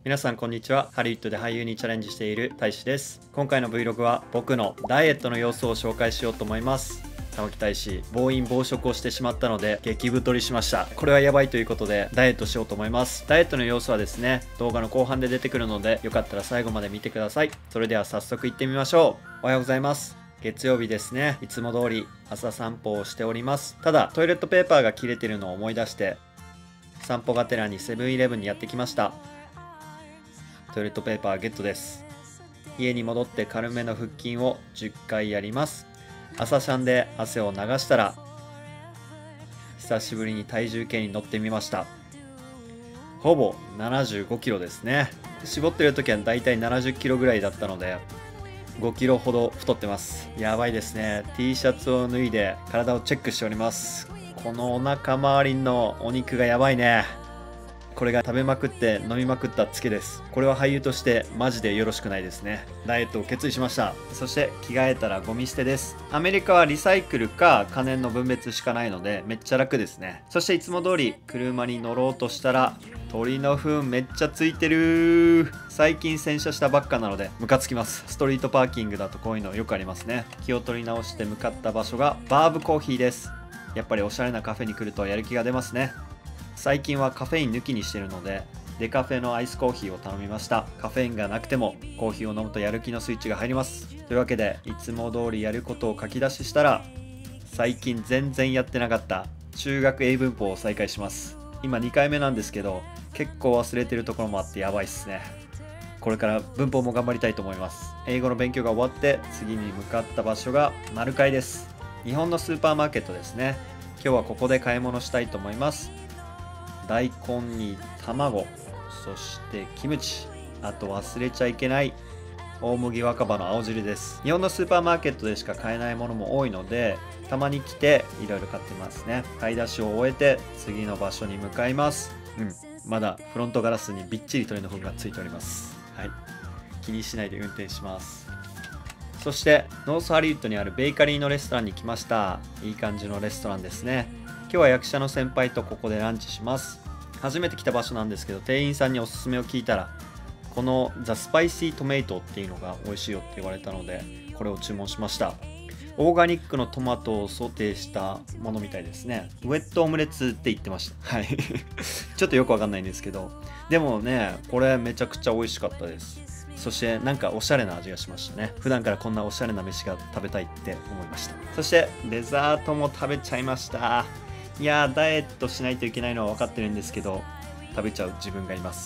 皆さんこんにちは。ハリウッドで俳優にチャレンジしている大志です。今回の Vlog は僕のダイエットの様子を紹介しようと思います。玉木大志、暴飲暴食をしてしまったので激太りしました。これはやばいということでダイエットしようと思います。ダイエットの様子はですね、動画の後半で出てくるのでよかったら最後まで見てください。それでは早速行ってみましょう。おはようございます。月曜日ですね。いつも通り朝散歩をしております。ただトイレットペーパーが切れてるのを思い出して散歩がてらにセブンイレブンにやってきました。トイレットペーパーゲットです。家に戻って軽めの腹筋を10回やります。朝シャンで汗を流したら久しぶりに体重計に乗ってみました。ほぼ75キロですね。絞ってる時はだいたい70キロぐらいだったので5キロほど太ってます。やばいですね。 T シャツを脱いで体をチェックしております。このお腹周りのお肉がやばいね。これが食べまくって飲みまくったツケです。これは俳優としてマジでよろしくないですね。ダイエットを決意しました。そして着替えたらゴミ捨てです。アメリカはリサイクルか可燃の分別しかないのでめっちゃ楽ですね。そしていつも通り車に乗ろうとしたら鳥の糞めっちゃついてる。最近洗車したばっかなのでムカつきます。ストリートパーキングだとこういうのよくありますね。気を取り直して向かった場所がバーブコーヒーです。やっぱりおしゃれなカフェに来るとやる気が出ますね。最近はカフェイン抜きにしてるのでデカフェのアイスコーヒーを頼みました。カフェインがなくてもコーヒーを飲むとやる気のスイッチが入ります。というわけでいつも通りやることを書き出ししたら最近全然やってなかった中学英文法を再開します。今2回目なんですけど結構忘れてるところもあってやばいっすね。これから文法も頑張りたいと思います。英語の勉強が終わって次に向かった場所がマルカイです。日本のスーパーマーケットですね。今日はここで買い物したいと思います。大根に卵、そしてキムチ、あと忘れちゃいけない大麦若葉の青汁です。日本のスーパーマーケットでしか買えないものも多いのでたまに来ていろいろ買ってますね。買い出しを終えて次の場所に向かいます。まだフロントガラスにびっちり鳥の糞がついております。気にしないで運転します。そしてノースハリウッドにあるベーカリーのレストランに来ました。いい感じのレストランですね。今日は役者の先輩とここでランチします。初めて来た場所なんですけど店員さんにおすすめを聞いたらこのザ・スパイシートメイトっていうのが美味しいよって言われたのでこれを注文しました。オーガニックのトマトをソテーしたものみたいですね。ウェットオムレツって言ってました。ちょっとよくわかんないんですけどでもねこれめちゃくちゃ美味しかったです。そしてなんかおしゃれな味がしましたね。普段からこんなおしゃれな飯が食べたいって思いました。そしてデザートも食べちゃいました。いやーダイエットしないといけないのは分かってるんですけど食べちゃう自分がいます。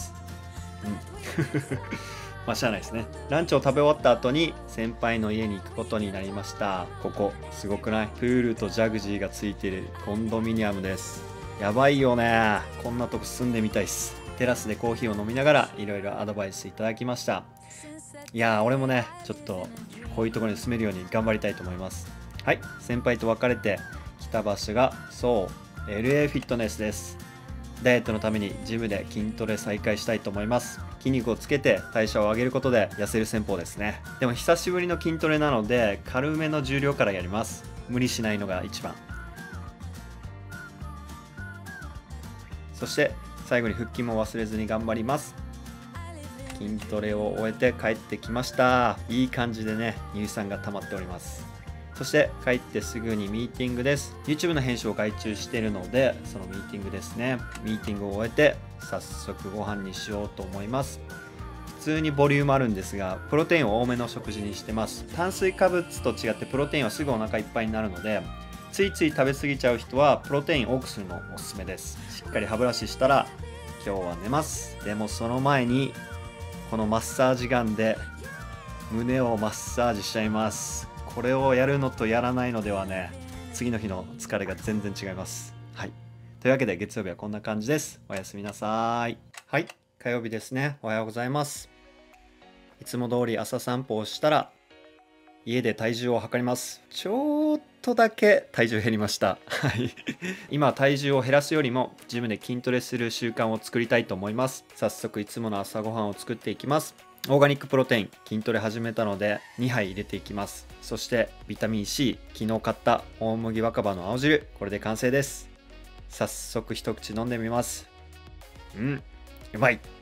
まあしゃあないですね。ランチを食べ終わった後に先輩の家に行くことになりました。ここすごくない？プールとジャグジーがついてるコンドミニアムです。やばいよね。こんなとこ住んでみたいっす。テラスでコーヒーを飲みながらいろいろアドバイスいただきました。いやー俺もねちょっとこういうところに住めるように頑張りたいと思います。先輩と別れて来た場所がそう LA フィットネスです。ダイエットのためにジムで筋トレ再開したいと思います。筋肉をつけて代謝を上げることで痩せる戦法ですね。でも久しぶりの筋トレなので軽めの重量からやります。無理しないのが一番。そして最後に腹筋も忘れずに頑張ります。筋トレを終えて帰ってきました。いい感じでね乳酸が溜まっております。そして帰ってすぐにミーティングです。 YouTube の編集を外注しているのでそのミーティングですね。ミーティングを終えて早速ご飯にしようと思います。普通にボリュームあるんですがプロテインを多めの食事にしてます。炭水化物と違ってプロテインはすぐお腹いっぱいになるのでついつい食べ過ぎちゃう人はプロテイン多くするのおすすめです。しっかり歯ブラシしたら今日は寝ます。でもその前にこのマッサージガンで胸をマッサージしちゃいます。これをやるのとやらないのではね次の日の疲れが全然違います。というわけで月曜日はこんな感じです。おやすみなさい。火曜日ですね。おはようございます。いつも通り朝散歩をしたら家で体重を測ります。ちょっとだけ体重減りました。今体重を減らすよりもジムで筋トレする習慣を作りたいと思います。早速いつもの朝ごはんを作っていきます。オーガニックプロテイン筋トレ始めたので2杯入れていきます。そしてビタミン C 昨日買った大麦若葉の青汁これで完成です。早速一口飲んでみます。うまい。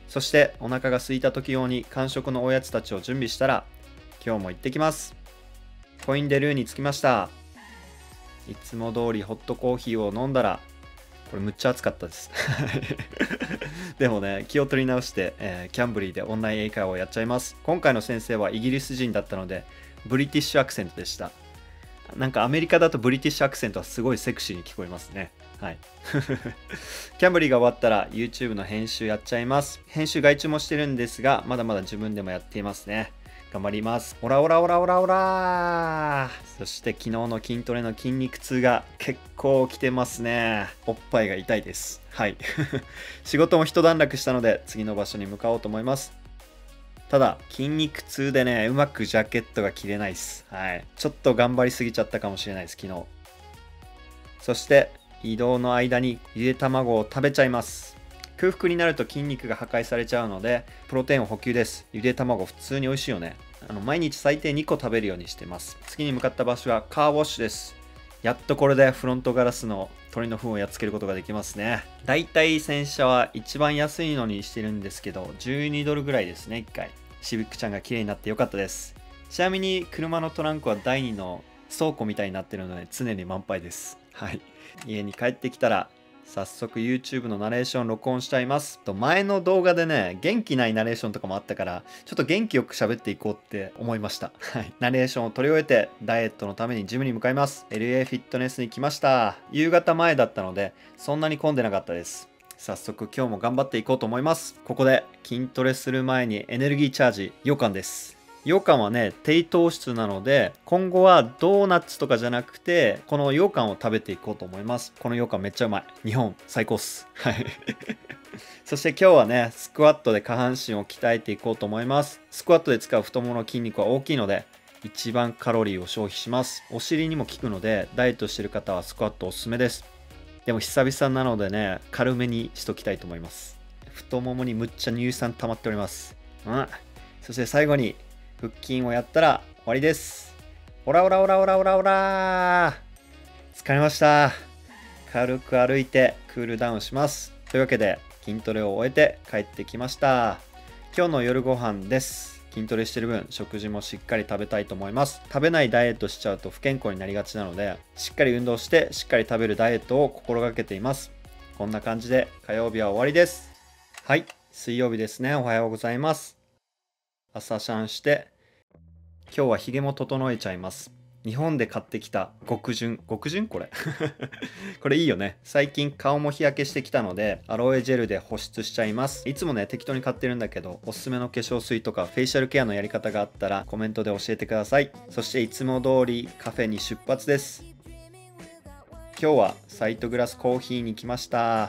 そしてお腹が空いた時用に間食のおやつたちを準備したら、今日も行ってきます。コインデルーに着きました。いつも通りホットコーヒーを飲んだら、これむっちゃ暑かったですでもね、気を取り直して、キャンブリーでオンライン英会話をやっちゃいます。今回の先生はイギリス人だったのでブリティッシュアクセントでした。なんかアメリカだとブリティッシュアクセントはすごいセクシーに聞こえますね。はいキャンブリーが終わったら YouTube の編集やっちゃいます。編集外注もしてるんですが、まだまだ自分でもやっていますね。頑張ります。オラオラオラオラオラ。そして昨日の筋トレの筋肉痛が結構きてますね。おっぱいが痛いです。はい仕事も一段落したので次の場所に向かおうと思います。ただ筋肉痛でね、うまくジャケットが着れないです。はい、ちょっと頑張りすぎちゃったかもしれないです、昨日。そして移動の間にゆで卵を食べちゃいます。空腹になると筋肉が破壊されちゃうのでプロテインを補給です。ゆで卵普通に美味しいよね。毎日最低2個食べるようにしてます。次に向かった場所はカーウォッシュです。やっとこれでフロントガラスの鳥の糞をやっつけることができますね。だいたい洗車は一番安いのにしてるんですけど12ドルぐらいですね、1回。シビックちゃんが綺麗になってよかったです。ちなみに車のトランクは第2の倉庫みたいになってるので常に満杯です。はい、家に帰ってきたら早速 YouTube のナレーション録音しちゃいます。前の動画でね、元気ないナレーションとかもあったから、ちょっと元気よく喋っていこうって思いました。はい。ナレーションを取り終えて、ダイエットのためにジムに向かいます。LA フィットネスに来ました。夕方前だったので、そんなに混んでなかったです。早速今日も頑張っていこうと思います。ここで筋トレする前にエネルギーチャージ、羊羹です。羊羹はね、低糖質なので、今後はドーナツとかじゃなくて、この羊羹を食べていこうと思います。この羊羹めっちゃうまい。日本最高っす。はい。そして今日はね、スクワットで下半身を鍛えていこうと思います。スクワットで使う太ももの筋肉は大きいので、一番カロリーを消費します。お尻にも効くので、ダイエットしてる方はスクワットおすすめです。でも久々なのでね、軽めにしときたいと思います。太ももにむっちゃ乳酸溜まっております。そして最後に、腹筋をやったら終わりです。オラオラオラオラオラオラー。疲れました。軽く歩いてクールダウンします。というわけで筋トレを終えて帰ってきました。今日の夜ご飯です。筋トレしてる分食事もしっかり食べたいと思います。食べないダイエットしちゃうと不健康になりがちなので、しっかり運動してしっかり食べるダイエットを心がけています。こんな感じで火曜日は終わりです。はい、水曜日ですね。おはようございます。朝シャンして今日はひげも整えちゃいます。日本で買ってきた極潤これこれいいよね。最近顔も日焼けしてきたのでアロエジェルで保湿しちゃいます。いつもね適当に買ってるんだけど、おすすめの化粧水とかフェイシャルケアのやり方があったらコメントで教えてください。そしていつも通りカフェに出発です。今日はサイトグラスコーヒーに来ました。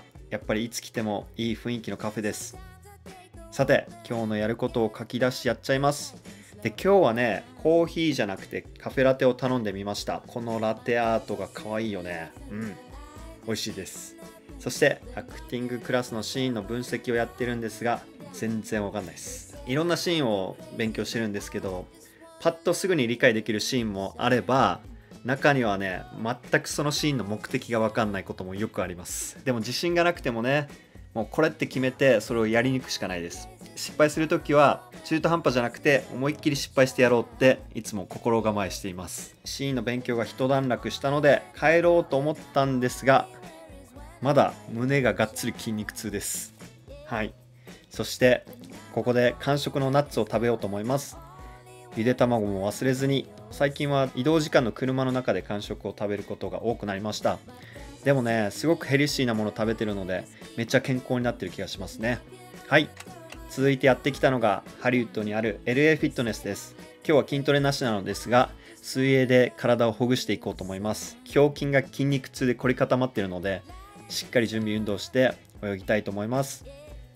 やっぱりいつ来てもいい雰囲気のカフェです。さて今日のやることを書き出しやっちゃいます。で今日はね、コーヒーじゃなくてカフェラテを頼んでみました。このラテアートが可愛いよね。美味しいです。そしてアクティングクラスのシーンの分析をやってるんですが、全然わかんないです。いろんなシーンを勉強してるんですけど、パッとすぐに理解できるシーンもあれば、中にはね、全くそのシーンの目的がわかんないこともよくあります。でも自信がなくてもね、もうこれって決めてそれをやりに行くしかないです。失敗するときは中途半端じゃなくて思いっきり失敗してやろうっていつも心構えしています。シーンの勉強が一段落したので帰ろうと思ったんですが、まだ胸ががっつり筋肉痛です。はい。そしてここで間食のナッツを食べようと思います。ゆで卵も忘れずに。最近は移動時間の車の中で間食を食べることが多くなりました。でもね、すごくヘルシーなもの食べてるのでめっちゃ健康になってる気がしますね。はい。続いてやってきたのがハリウッドにある LA フィットネスです。今日は筋トレなしなのですが、水泳で体をほぐしていこうと思います。胸筋が筋肉痛で凝り固まっているので、しっかり準備運動して泳ぎたいと思います。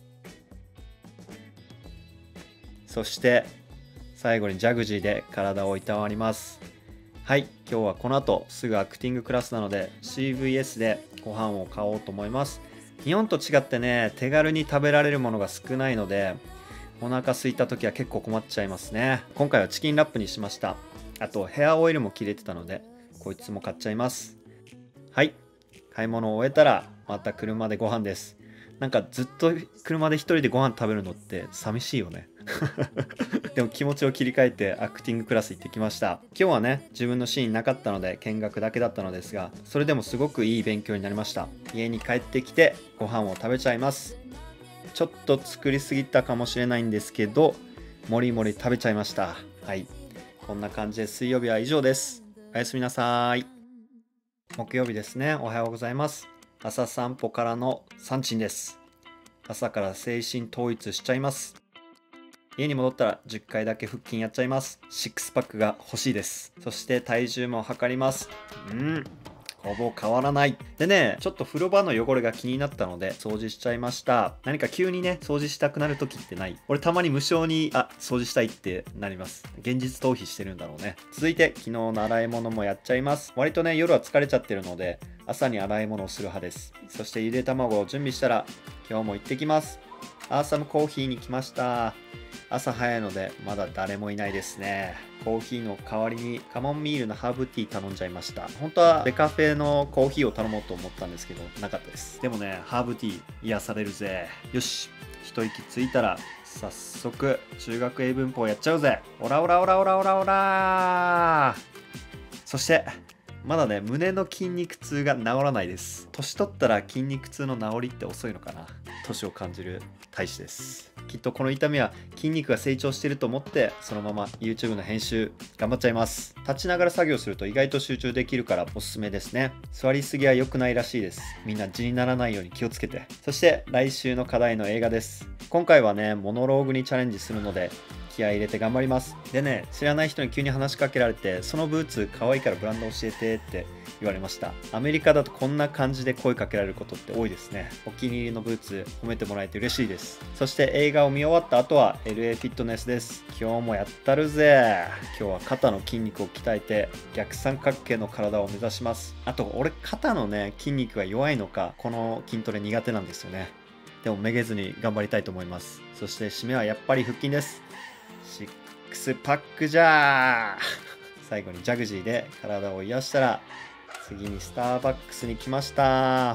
そして最後にジャグジーで体をいたわります。はい、今日はこの後すぐアクティングクラスなので CVS でご飯を買おうと思います。日本と違ってね、手軽に食べられるものが少ないので、お腹空いた時は結構困っちゃいますね。今回はチキンラップにしました。あとヘアオイルも切れてたので、こいつも買っちゃいます。はい、買い物を終えたらまた車でご飯です。 なんかずっと車で一人でご飯食べるのって寂しいよね。でも気持ちを切り替えてアクティングクラス行ってきました。今日はね、自分のシーンなかったので見学だけだったのですが、それでもすごくいい勉強になりました。家に帰ってきてご飯を食べちゃいます。ちょっと作りすぎたかもしれないんですけど、もりもり食べちゃいました。はい。こんな感じで水曜日は以上です。おやすみなさい。木曜日ですね。おはようございます。朝散歩からの山珍です。朝から精神統一しちゃいます。家に戻ったら10回だけ腹筋やっちゃいます。シックスパックが欲しいです。そして体重も測ります。ほぼ変わらない。でね、ちょっと風呂場の汚れが気になったので掃除しちゃいました。何か急にね、掃除したくなる時ってない？俺たまに無性に、掃除したいってなります。現実逃避してるんだろうね。続いて、昨日の洗い物もやっちゃいます。割とね、夜は疲れちゃってるので、朝に洗い物をする派です。そしてゆで卵を準備したら、今日も行ってきます。アーサムコーヒーに来ました。朝早いのでまだ誰もいないですね。コーヒーの代わりにカモンミールのハーブティー頼んじゃいました。本当はデカフェのコーヒーを頼もうと思ったんですけどなかったです。でもね、ハーブティー癒されるぜ。よし、一息ついたら早速中学英文法やっちゃうぜ。オラオラオラオラオラオラ。そしてまだね、胸の筋肉痛が治らないです。年取ったら筋肉痛の治りって遅いのかな。年を感じる大使です。きっとこの痛みは筋肉が成長していると思って、そのまま YouTube の編集頑張っちゃいます。立ちながら作業すると意外と集中できるからおすすめですね。座りすぎは良くないらしいです。みんな痔にならないように気をつけて。そして来週の課題の映画です。今回はね、モノローグにチャレンジするので気合い入れて頑張ります。でね、知らない人に急に話しかけられて、そのブーツ可愛いからブランド教えてって言われました。アメリカだとこんな感じで声かけられることって多いですね。お気に入りのブーツ褒めてもらえて嬉しいです。そして映画を見終わった後は LA フィットネスです。今日もやったるぜ。今日は肩の筋肉を鍛えて逆三角形の体を目指します。あと俺肩のね、筋肉が弱いのかこの筋トレ苦手なんですよね。でもめげずに頑張りたいと思います。そして締めはやっぱり腹筋です。シックスパックじゃー。最後にジャグジーで体を癒したら次にスターバックスに来ました。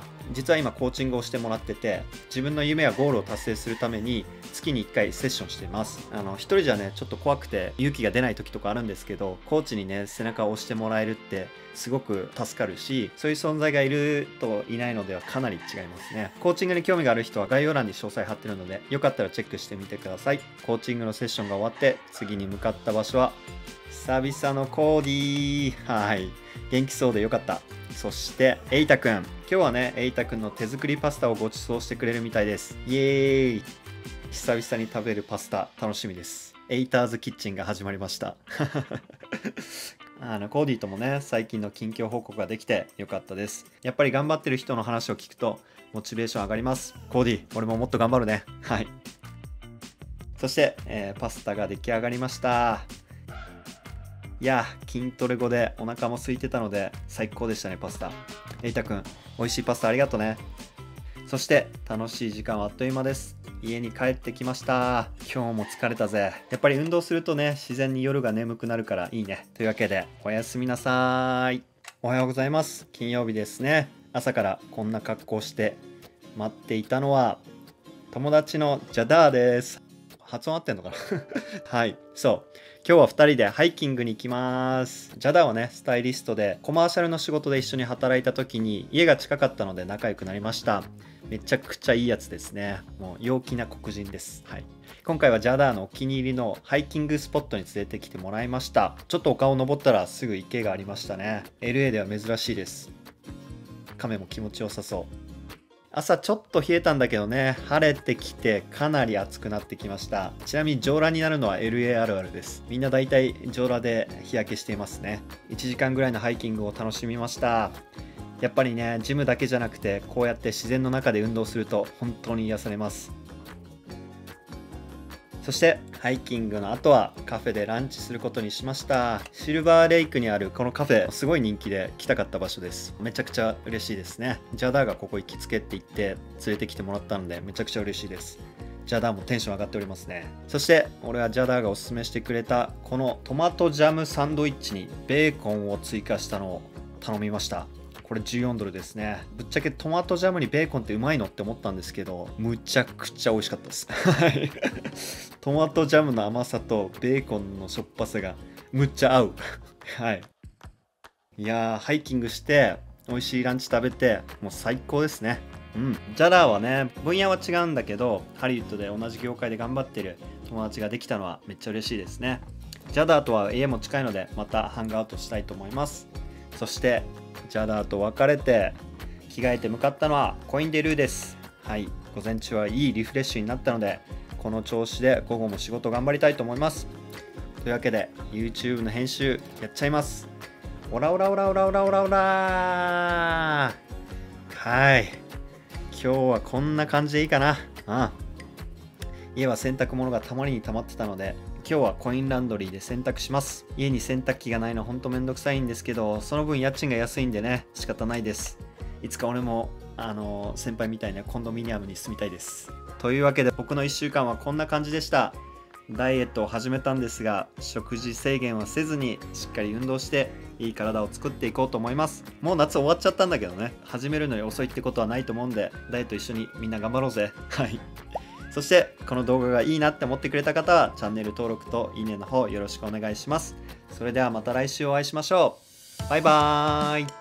実は今コーチングをしてもらってて、自分の夢やゴールを達成するために月に1回セッションしています。一人じゃねちょっと怖くて勇気が出ない時とかあるんですけど、コーチにね背中を押してもらえるってすごく助かるし、そういう存在がいるといないのではかなり違いますね。コーチングに興味がある人は概要欄に詳細貼ってるのでよかったらチェックしてみてください。コーチングのセッションが終わって次に向かった場所は久々のコーディー。はい、元気そうでよかった。そしてエイタくん、今日はねエイタくんの手作りパスタをご馳走してくれるみたいです。イエーイ。久々に食べるパスタ楽しみです。エイターズキッチンが始まりました。コーディともね最近の近況報告ができてよかったです。やっぱり頑張ってる人の話を聞くとモチベーション上がります。コーディ、俺ももっと頑張るね。はい。そして、パスタが出来上がりました。いや、筋トレ後でお腹も空いてたので最高でしたね。パスタ。エイタくん、美味しいパスタありがとうね。そして楽しい時間はあっという間です。家に帰ってきました。今日も疲れたぜ。やっぱり運動するとね自然に夜が眠くなるからいいね。というわけでおやすみなさい。おはようございます。金曜日ですね。朝からこんな格好して待っていたのは友達のジャダーです。発音合ってんのかな。はい、そう今日は2人でハイキングに行きます。ジャダーはねスタイリストでコマーシャルの仕事で一緒に働いた時に家が近かったので仲良くなりました。めちゃくちゃいいやつですね。もう陽気な黒人です。はい、今回はジャダーのお気に入りのハイキングスポットに連れてきてもらいました。ちょっと丘を登ったらすぐ池がありましたね。 LA では珍しいです。亀も気持ちよさそう。朝ちょっと冷えたんだけどね、晴れてきてかなり暑くなってきました。ちなみに上裸になるのは LA あるあるです。みんなだいたい上裸で日焼けしていますね。1時間ぐらいのハイキングを楽しみました。やっぱりねジムだけじゃなくてこうやって自然の中で運動すると本当に癒されます。そしてハイキングの後はカフェでランチすることにしました。シルバーレイクにあるこのカフェすごい人気で来たかった場所です。めちゃくちゃ嬉しいですね。ジャダーがここ行きつけって言って連れてきてもらったのでめちゃくちゃ嬉しいです。ジャダーもテンション上がっておりますね。そして俺はジャダーがおすすめしてくれたこのトマトジャムサンドイッチにベーコンを追加したのを頼みました。 これ14ドルですね。ぶっちゃけトマトジャムにベーコンってうまいのって思ったんですけど、むちゃくちゃ美味しかったです。はいトマトジャムの甘さとベーコンのしょっぱさがむっちゃ合う。はい。いやー、ハイキングして美味しいランチ食べてもう最高ですね。ジャダーはね、分野は違うんだけど、ハリウッドで同じ業界で頑張ってる友達ができたのはめっちゃ嬉しいですね。ジャダーとは家も近いので、またハングアウトしたいと思います。そして、ジャダーと別れて、着替えて向かったのはコインデルーです。はい、午前中はいいリフレッシュになったので、この調子で午後も仕事頑張りたいと思います。というわけで、YouTube の編集やっちゃいます。オラオラオラオラオラオラオラはい。今日はこんな感じでいいかな。家は洗濯物がたまりにたまってたので、今日はコインランドリーで洗濯します。家に洗濯機がないのほんとめんどくさいんですけど、その分家賃が安いんでね、仕方ないです。いつか俺も先輩みたいなコンドミニアムに住みたいです。というわけで僕の1週間はこんな感じでした。ダイエットを始めたんですが、食事制限はせずにしっかり運動していい体を作っていこうと思います。もう夏終わっちゃったんだけどね、始めるのに遅いってことはないと思うんで、ダイエット一緒にみんな頑張ろうぜ。はい。そしてこの動画がいいなって思ってくれた方はチャンネル登録といいねの方よろしくお願いします。それではまた来週お会いしましょう。バイバーイ。